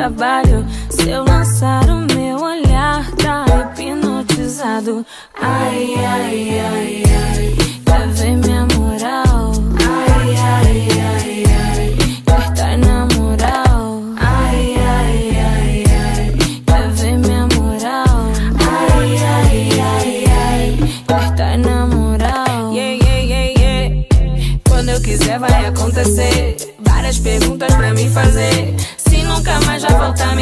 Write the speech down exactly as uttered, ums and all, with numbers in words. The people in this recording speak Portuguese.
trabalho. Se eu lançar o meu olhar, tá hipnotizado. Ai, ai, ai, ai, quer ver minha moral? Ai, ai, ai, ai, quer tá na moral? Ai, ai, ai, ai, quer ver minha moral? Ai, ai, ai, ai, quer tá na moral? Yeah, yeah, yeah, yeah. Quando eu quiser vai acontecer. Várias perguntas pra me fazer. Se nunca mais já voltar me